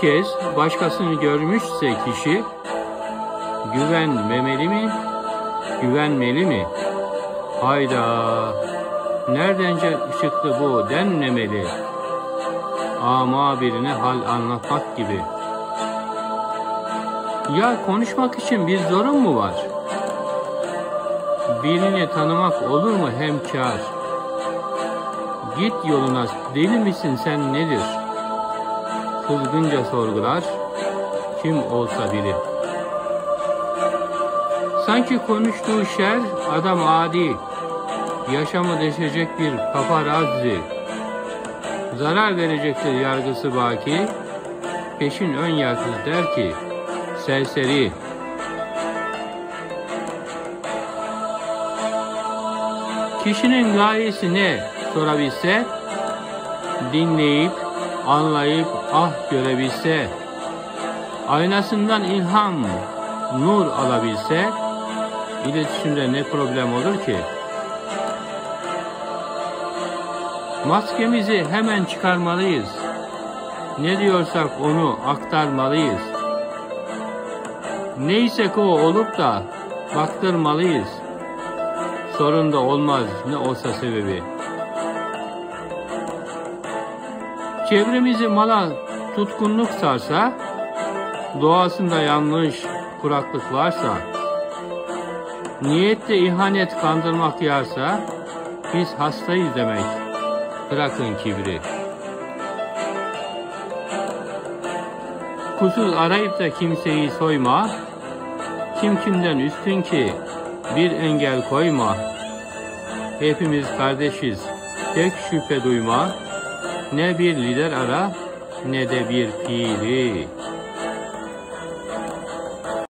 kez başkasını görmüşse kişi, güvenmemeli mi, güvenmeli mi? Hayda, nereden çıktı bu denmemeli? Ama birine hal anlatmak gibi. Ya konuşmak için bir zorun mu var? Birini tanımak olur mu hemkâr? Git yoluna, deli misin sen nedir? Kızgınca sorgular, kim olsa biri. Sanki konuştuğu şer adam adi, yaşamı deşecek bir paparazzi. Zarar verecektir yargısı baki, peşin ön yargısız der ki, serseri. Kişinin gayesi ne sorabilse, dinleyip, anlayıp ah görebilse, aynasından ilham, nur alabilse, iletişimde ne problem olur ki? Maskemizi hemen çıkarmalıyız. Ne diyorsak onu aktarmalıyız. Neysek o olup da baktırmalıyız. Sorun da olmaz ne olsa sebebi. Çevremizi mala tutkunluk sarsa, doğasında yanlış, kuraklık varsa, niyette ihanet kandırmak yarsa, biz hastayız demek. Bırakın kibri. Kusur arayıp da kimseyi soyma, kim kimden üstün ki bir engel koyma. Hepimiz kardeşiz, tek şüphe duyma, ne bir lider ara ne de bir piri.